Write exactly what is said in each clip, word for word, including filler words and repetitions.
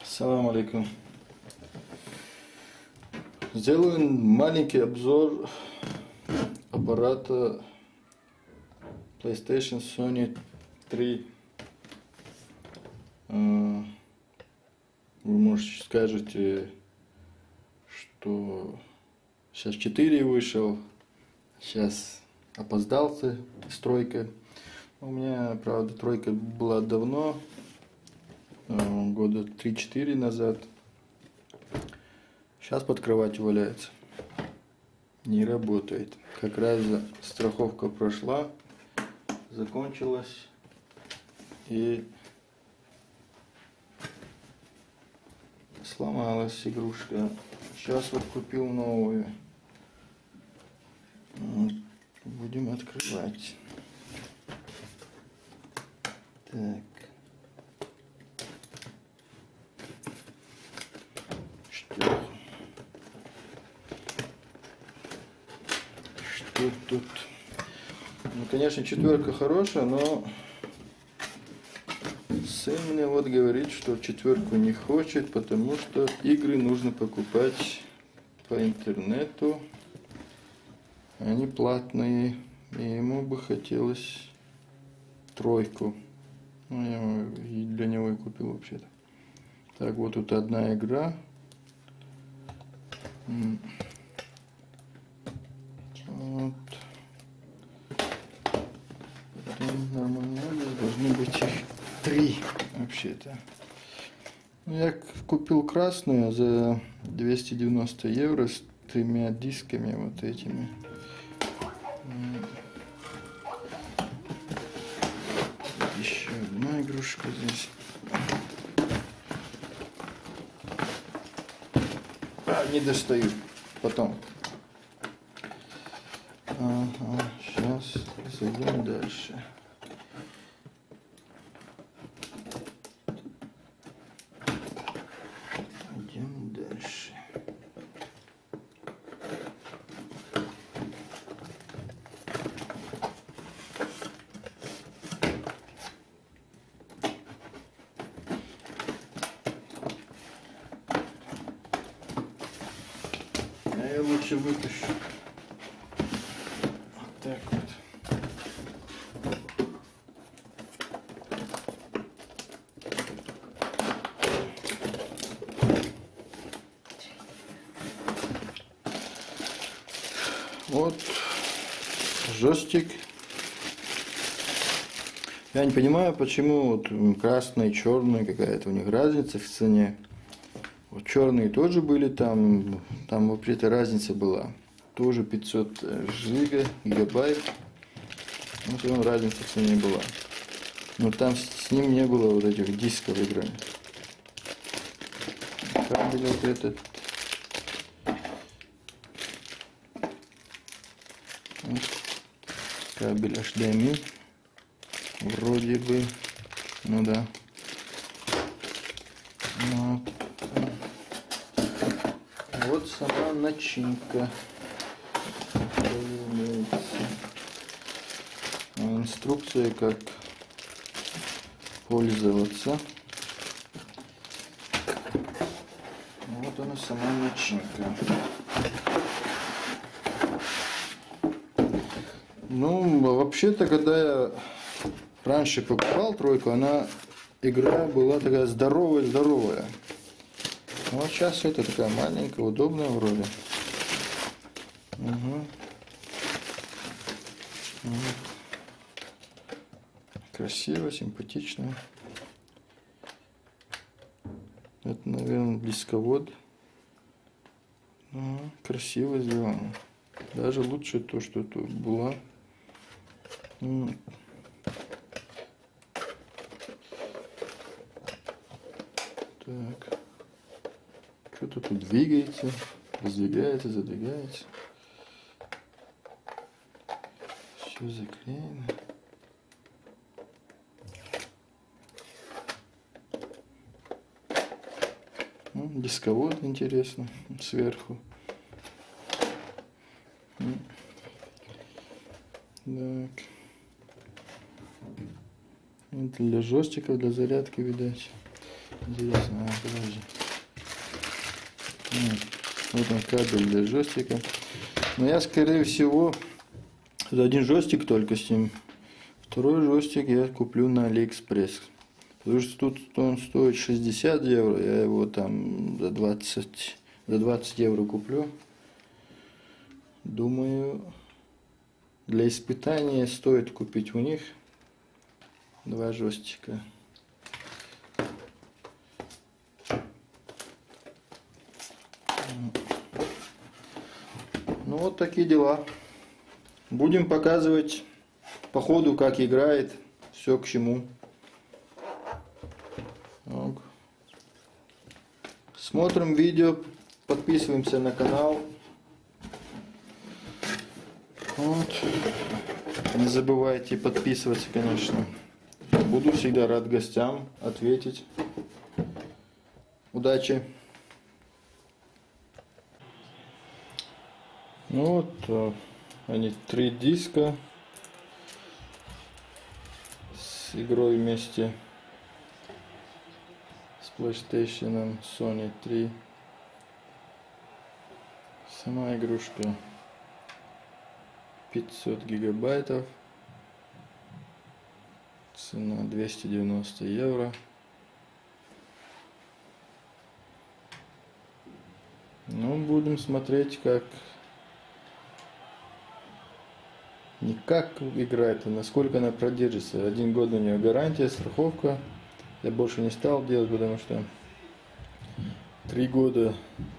Салам алейкум. Сделаю маленький обзор аппарата PlayStation Sony три. Вы, может, скажете, что сейчас четыре вышел, сейчас опоздался с тройкой. У меня, правда, тройка была давно, года три-четыре назад. Сейчас под кроватью валяется. Не работает. Как раз страховка прошла, закончилась. И сломалась игрушка. Сейчас вот купил новую. Будем открывать. Так. Что? Что тут? Ну, конечно, четверка хорошая, но сын мне вот говорит, что четверку не хочет, потому что игры нужно покупать по интернету. Они платные, и ему бы хотелось тройку. Ну, я и для него и купил вообще-то. Так, вот тут одна игра. Вот. Потом нормально, должны быть их три вообще-то. Я купил красную за двести девяносто евро с тремя дисками вот этими. Еще одна игрушка здесь. А, не достаю. Потом. Ага, сейчас зайдем дальше. Идем дальше. А я лучше вытащу. Вот так вот. Вот джойстик. Я не понимаю, почему вот красный, черный, какая-то у них разница в цене. Вот черные тоже были там, там вообще-то разница была. Тоже пятьсот жига, гигабайт. Вот и разница в цене была. Но там с ним не было вот этих дисков игры. Кабель вот этот. Вот. Кабель эйч ди эм ай. Вроде бы. Ну да. Вот. Вот сама начинка. Инструкция, как пользоваться. Вот она, сама начинка. Ну, вообще-то, когда я раньше покупал тройку, она, игра была такая здоровая-здоровая. Вот сейчас это такая маленькая, удобная вроде. Угу. Вот. Красиво, симпатично. Это, наверное, дисковод. Угу. Красиво сделано. Даже лучше то, что тут было. Угу. Так. Что-то тут двигается, раздвигается, задвигается. Все заклеено. Ну, дисковод интересно сверху. Так. Это для джойстиков, для зарядки, видать. Интересно, а, подожди. Нет. Вот он кабель для джойстика. Но я, скорее всего, один джойстик только с ним. Второй джойстик я куплю на Алиэкспресс. Потому что тут он стоит шестьдесят евро. Я его там за двадцать, за двадцать евро куплю. Думаю, для испытания стоит купить у них два джойстика. Ну вот такие дела. Будем показывать по ходу, как играет, все к чему. Так. Смотрим видео, подписываемся на канал. Вот. Не забывайте подписываться, конечно. Буду всегда рад гостям ответить. Удачи! Ну вот, они три диска с игрой вместе с PlayStation, Sony три. Сама игрушка пятьсот гигабайтов, цена двести девяносто евро. Ну, будем смотреть, как не как играет, а насколько она продержится. Один год у нее гарантия, страховка. Я больше не стал делать, потому что три года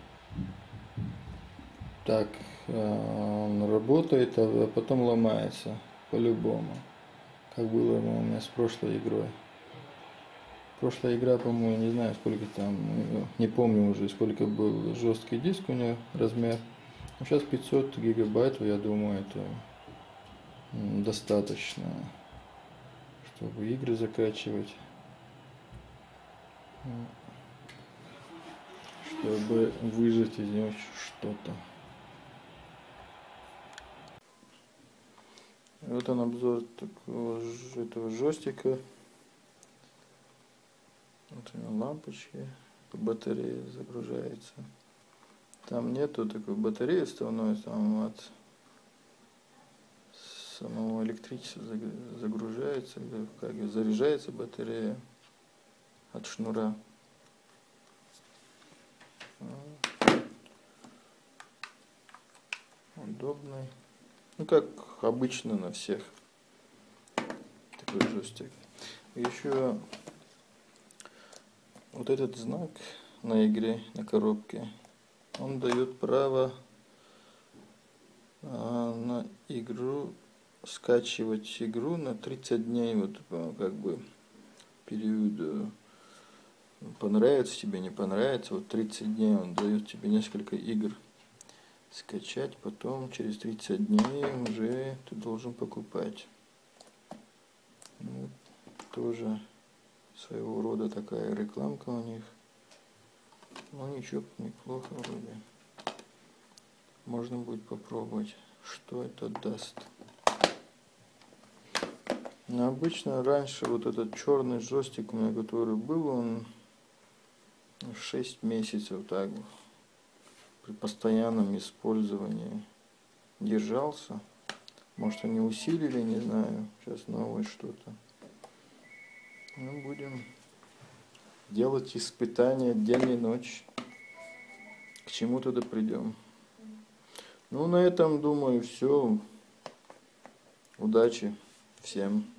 так он работает, а потом ломается по-любому. Как было у меня с прошлой игрой. Прошлая игра, по-моему, не знаю сколько там, не помню уже, сколько был жесткий диск у нее размер. Но сейчас пятьсот гигабайт, я думаю, это достаточно, чтобы игры закачивать, чтобы выжать из него что-то. Вот он обзор такого, этого джойстика. Вот у него лампочки, батарея загружается. Там нету такой батареи вставной, там от самого электричества загружается, как заряжается батарея от шнура. Удобный. Ну, как обычно на всех такой джойстик. Еще вот этот знак на игре, на коробке, он дает право а, на игру, скачивать игру на тридцать дней, вот как бы период, понравится тебе, не понравится, вот тридцать дней он дает тебе несколько игр скачать, потом через тридцать дней уже ты должен покупать. Вот, тоже своего рода такая рекламка у них. Ну ничего, неплохо вроде. Можно будет попробовать, что это даст. Но обычно раньше вот этот черный джойстик у меня, который был, он шесть месяцев так при постоянном использовании держался. Может, они усилили, не знаю. Сейчас новое что-то. Ну, будем делать испытания день и ночь. К чему туда придем. Ну, на этом, думаю, все. Удачи всем.